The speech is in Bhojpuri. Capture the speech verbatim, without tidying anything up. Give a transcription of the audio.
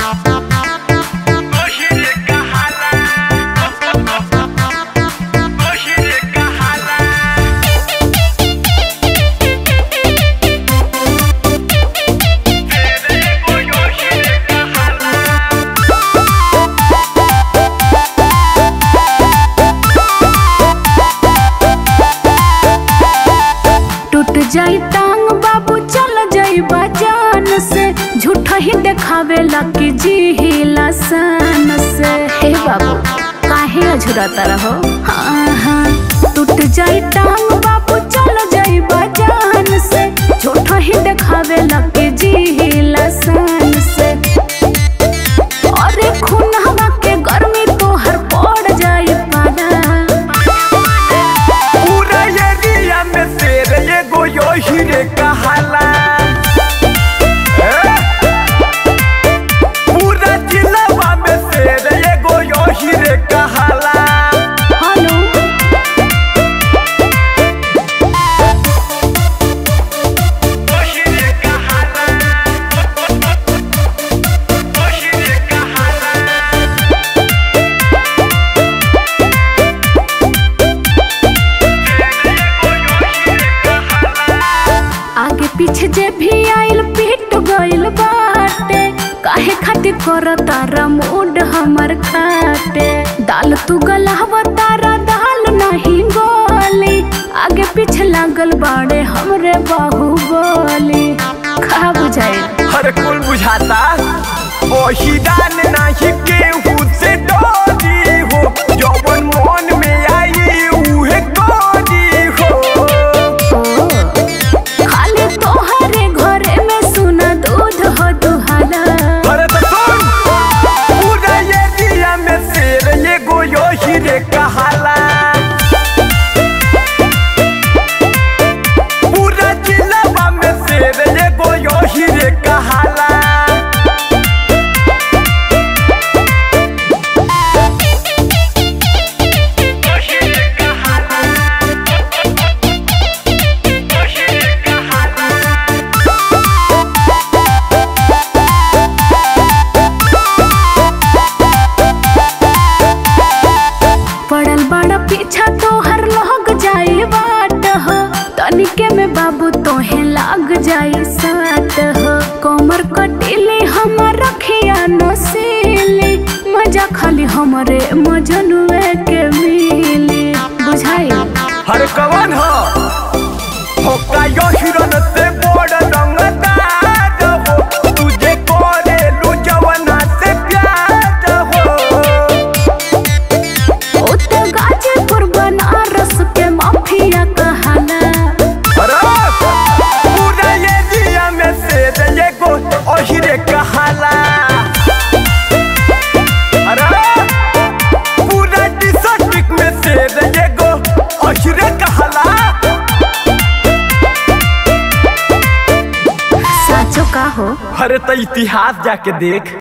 जाई टांग बाबू चल जाई बाजान से, झूठा ही देखावे लकी जी हिला सन से। हे बाबू काहे अझुराता रहो, हाँ हाँ टूट जाई टांग बाबू चल जाई बाजान से, झूठा ही देखावे लकी जी हिला सन से। अरे खून हवा के गर्मी तो हर पड़ जाई पाना, पूरा एरिया में शेर ये गो यो हीरे कहाला। पूरा जिला में शेर ये गो यो हीरे कहाला। हेलो आगे पीछे जे भी आइल पीट गइल बाटे, काहे खातिर कर तारा मूड हमर खाटे। दाल तू गलाव तारा दाल नहीं गोली, आगे पीछे लागल बाड़े हमरे बाहुबली। खा बुझाइल हर कुल बुझाता ओही दान नहीं केहू से डरी हो, जौन मन में आई उहे करी हो। खाली तोहरे घरे में सुना दूध हो दुहाला। अरे तो सुन, पूरा एरिया में शेर ये गो यो हीरे कहाला। पूरा जिला में शेर ये गो यो हीरे कहाला। पड़ल बड़ा पीछा तोहर लग जाई बाट हो, तनिके में बाबू तोहे लाग जाई साट हो। कमर कटिले हमर रखिया नसीली, मजा खाली हमरे मजनुए के मिली। बुझाई हर कवन हो होका यो हिरन से बड़ रंगदार हो, तुझे करे लू जवना से प्यार हो। गाजीपुर बनारस के माफिया कहाला। पूरा एरिया में शेर ये गो ओहिरे कहाला। पूरा डिस्ट्रिक्ट में शेर ये गो ओहिरे कहाला। साचो का हो, अरे तो इतिहास जाके देख।